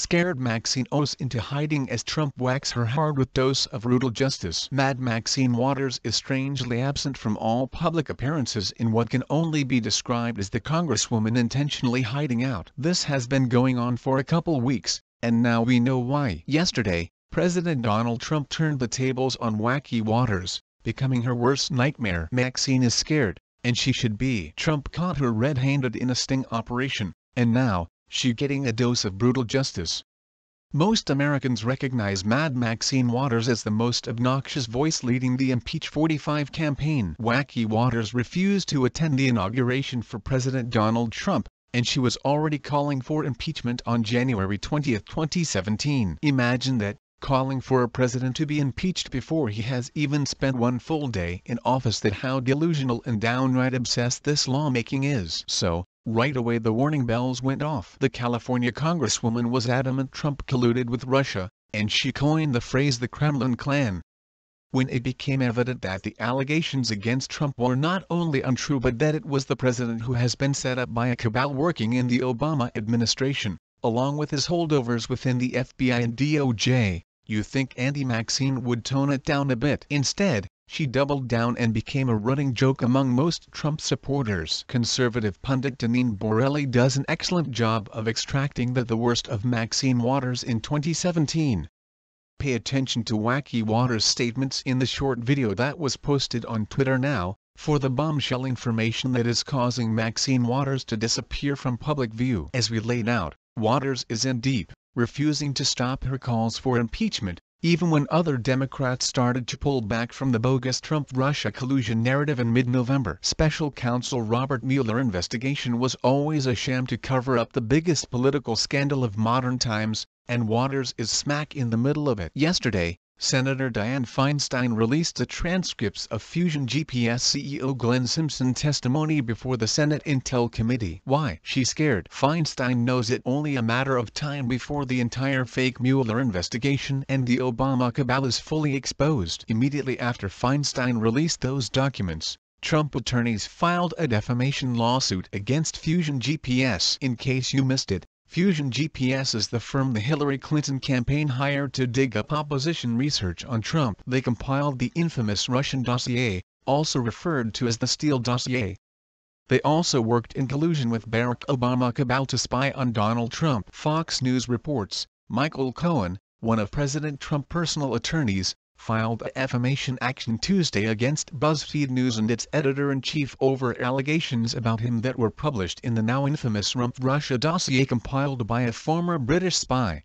scared Maxine Waters into hiding as Trump whacks her hard with dose of brutal justice. Mad Maxine Waters is strangely absent from all public appearances in what can only be described as the Congresswoman intentionally hiding out. This has been going on for a couple weeks, and now we know why. Yesterday, President Donald Trump turned the tables on wacky Waters, becoming her worst nightmare. Maxine is scared, and she should be. Trump caught her red-handed in a sting operation, and now, she's getting a dose of brutal justice. Most Americans recognize Mad Maxine Waters as the most obnoxious voice leading the Impeach 45 campaign. Wacky Waters refused to attend the inauguration for President Donald Trump, and she was already calling for impeachment on January 20, 2017. Imagine that, calling for a president to be impeached before he has even spent one full day in office. That how delusional and downright obsessed this lawmaking is. So, right away the warning bells went off. The California Congresswoman was adamant Trump colluded with Russia, and she coined the phrase the Kremlin clan. When it became evident that the allegations against Trump were not only untrue but that it was the president who has been set up by a cabal working in the Obama administration, along with his holdovers within the FBI and DOJ, you think Auntie Maxine would tone it down a bit. Instead, she doubled down and became a running joke among most Trump supporters. Conservative pundit Deneen Borelli does an excellent job of extracting the worst of Maxine Waters in 2017. Pay attention to Wacky Waters' statements in the short video that was posted on Twitter now, for the bombshell information that is causing Maxine Waters to disappear from public view. As we laid out, Waters is in deep, refusing to stop her calls for impeachment, even when other Democrats started to pull back from the bogus Trump-Russia collusion narrative in mid-November. Special counsel Robert Mueller's investigation was always a sham to cover up the biggest political scandal of modern times, and Waters is smack in the middle of it. Yesterday, Senator Dianne Feinstein released the transcripts of Fusion GPS CEO Glenn Simpson's testimony before the Senate Intel Committee. Why? She's scared. Feinstein knows it's only a matter of time before the entire fake Mueller investigation and the Obama cabal is fully exposed. Immediately after Feinstein released those documents, Trump attorneys filed a defamation lawsuit against Fusion GPS. In case you missed it, Fusion GPS is the firm the Hillary Clinton campaign hired to dig up opposition research on Trump. They compiled the infamous Russian dossier, also referred to as the Steele dossier. They also worked in collusion with Barack Obama cabal to spy on Donald Trump. Fox News reports, Michael Cohen, one of President Trump's personal attorneys, filed a defamation action Tuesday against BuzzFeed News and its editor-in-chief over allegations about him that were published in the now infamous Trump-Russia dossier compiled by a former British spy.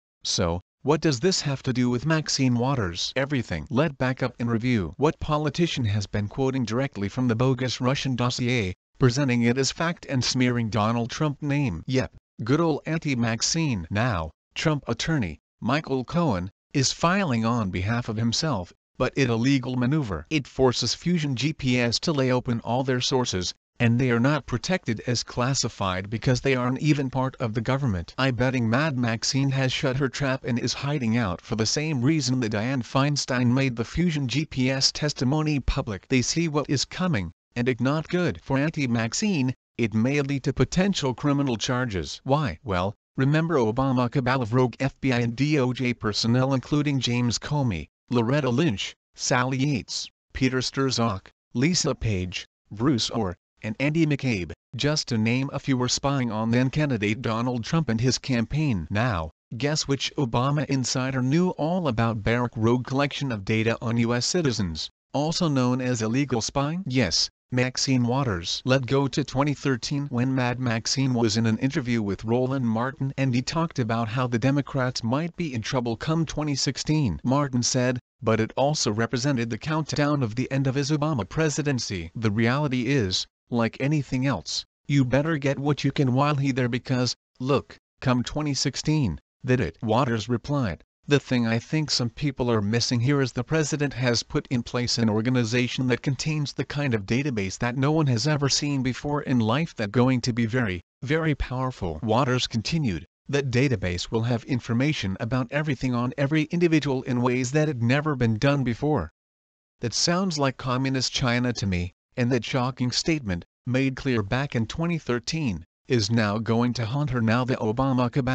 So, what does this have to do with Maxine Waters? Everything. Let's back up and review. What politician has been quoting directly from the bogus Russian dossier, presenting it as fact and smearing Donald Trump's name? Yep, good old Auntie Maxine. Now, Trump attorney, Michael Cohen, is filing on behalf of himself, but it's a legal maneuver. It forces Fusion GPS to lay open all their sources, and they are not protected as classified because they aren't even part of the government. I'm betting Mad Maxine has shut her trap and is hiding out for the same reason that Dianne Feinstein made the Fusion GPS testimony public. They see what is coming, and it's not good. For Auntie Maxine, it may lead to potential criminal charges. Why? Well, remember Obama cabal of rogue FBI and DOJ personnel including James Comey, Loretta Lynch, Sally Yates, Peter Strzok, Lisa Page, Bruce Ohr, and Andy McCabe, just to name a few, were spying on then-candidate Donald Trump and his campaign. Now, guess which Obama insider knew all about Barack's rogue collection of data on U.S. citizens, also known as illegal spying? Yes, Maxine Waters. Let's go to 2013 when Mad Maxine was in an interview with Roland Martin and he talked about how the Democrats might be in trouble come 2016. Martin said, but it also represented the countdown of the end of his Obama presidency. The reality is, like anything else, you better get what you can while he's there because, look, come 2016, that it. Waters replied, the thing I think some people are missing here is the president has put in place an organization that contains the kind of database that no one has ever seen before in life that's going to be very, very powerful. Waters continued, that database will have information about everything on every individual in ways that had never been done before. That sounds like communist China to me, and that shocking statement, made clear back in 2013, is now going to haunt her now the Obama cabal.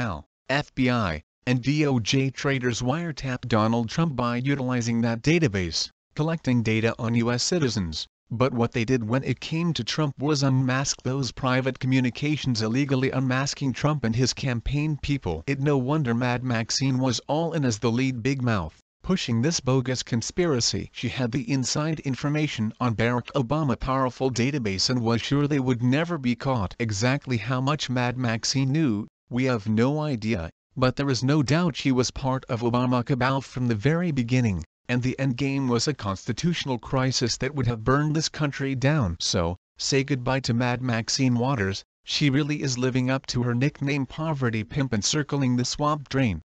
FBI, and DOJ traders wiretapped Donald Trump by utilizing that database, collecting data on U.S. citizens. But what they did when it came to Trump was unmask those private communications, illegally unmasking Trump and his campaign people. It no wonder Mad Maxine was all in as the lead big mouth, pushing this bogus conspiracy. She had the inside information on Barack Obama's powerful database and was sure they would never be caught. Exactly how much Mad Maxine knew, we have no idea, but there is no doubt she was part of Obama cabal from the very beginning. And the endgame was a constitutional crisis that would have burned this country down. So, say goodbye to Mad Maxine Waters. She really is living up to her nickname, poverty pimp, and circling the swamp drain.